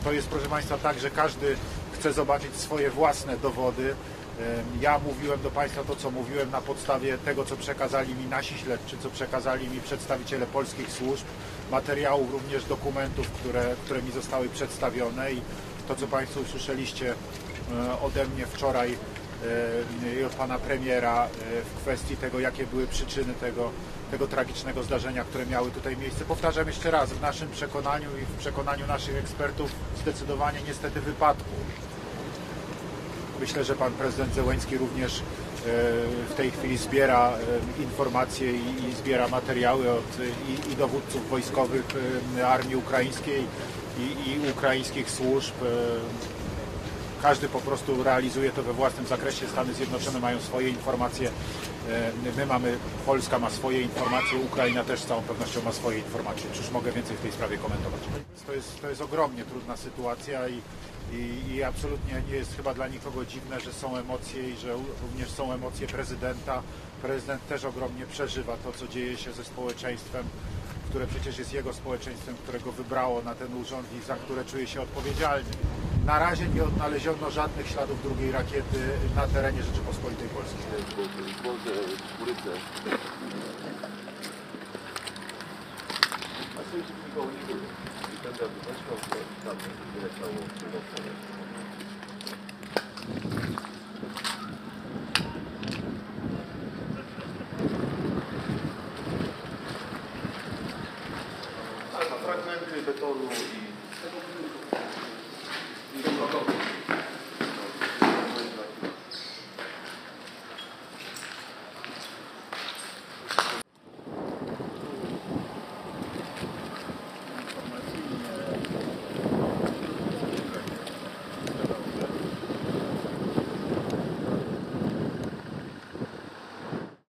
To jest, proszę Państwa, tak, że każdy chce zobaczyć swoje własne dowody. Ja mówiłem do Państwa to, co mówiłem na podstawie tego, co przekazali mi nasi śledczy, co przekazali mi przedstawiciele polskich służb, materiałów, również dokumentów, które mi zostały przedstawione i to, co Państwo usłyszeliście ode mnie wczoraj i od Pana Premiera w kwestii tego, jakie były przyczyny tego tragicznego zdarzenia, które miały tutaj miejsce. Powtarzam jeszcze raz, w naszym przekonaniu i w przekonaniu naszych ekspertów zdecydowanie niestety wypadku. Myślę, że Pan Prezydent Zełenski również w tej chwili zbiera informacje i zbiera materiały od i dowódców wojskowych armii ukraińskiej i ukraińskich służb. Każdy po prostu realizuje to we własnym zakresie. Stany Zjednoczone mają swoje informacje, Polska ma swoje informacje, Ukraina też z całą pewnością ma swoje informacje. Czyż mogę więcej w tej sprawie komentować? To jest ogromnie trudna sytuacja i absolutnie nie jest chyba dla nikogo dziwne, że są emocje i że również są emocje prezydenta. Prezydent też ogromnie przeżywa to, co dzieje się ze społeczeństwem, które przecież jest jego społeczeństwem, którego wybrało na ten urząd i za które czuje się odpowiedzialny. Na razie nie odnaleziono żadnych śladów drugiej rakiety na terenie Rzeczypospolitej Polskiej. A co jeśli nikogo nie było? I ten wyleciał, to tam wyleciało.